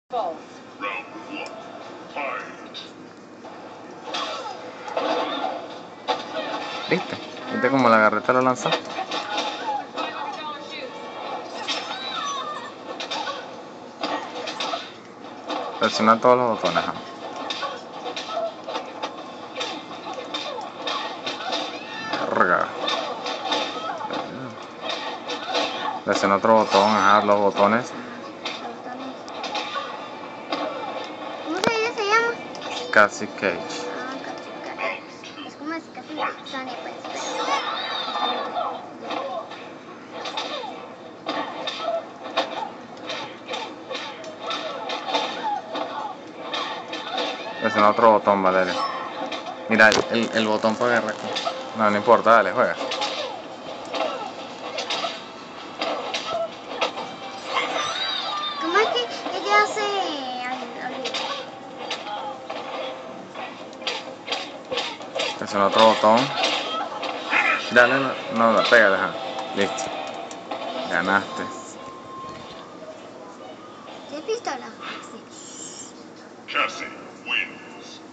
Round one, fight. ¿Viste? ¿Viste cómo la agarré, te lo lanzó? Presiona todos los botones. Verga. Presiona otro botón, los botones. ¿Cómo se llama? Cassie Cage. Es como si casi Sony, pues. Presiona otro botón, Valeria. Mira, el botón para agarrar aquí. No, no importa, dale, juega. ¿Cómo es que ella hace? Presiona otro botón. Dale, no, pégale, ajá. Listo. Ganaste. ¿Qué pistola? Sí. Cassie wins.